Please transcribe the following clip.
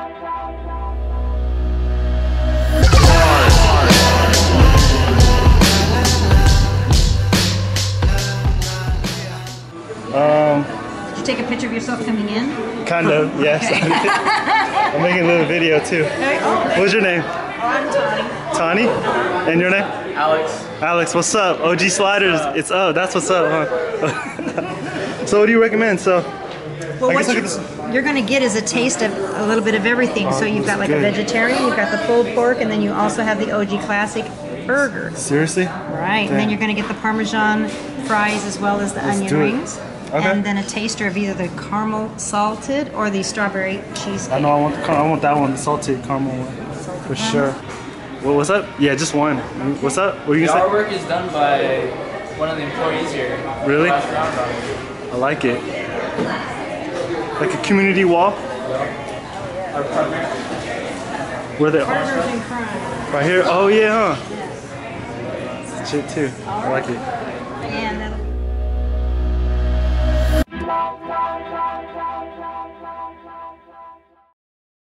Did you take a picture of yourself coming in? Kind of, yes. Okay. I'm making a little video too. What's your name? I'm Tani. Tani? And your name? Alex. Alex, what's up? OG Sliders. It's that's what's up, huh? So what do you recommend? So Well, I guess what you're going to get is a taste of a little bit of everything. So you've got like a vegetarian, you've got the pulled pork, and then you also have the OG Classic burger. Seriously? Right, and then you're going to get the Parmesan fries as well as the onion do it. rings. Okay. And then a taster of either the caramel salted or the strawberry cheesecake. I know I want that one, the salted caramel one. For sure. Well, what's up? Yeah, just one. What's up? What are you The gonna say? artwork is done by one of the employees here. Really? Josh Roundabout. I like it. Like a community wall? Our partner. Where they Partners in crime. right here? Oh yeah, huh? Shit too. I like it. And that'll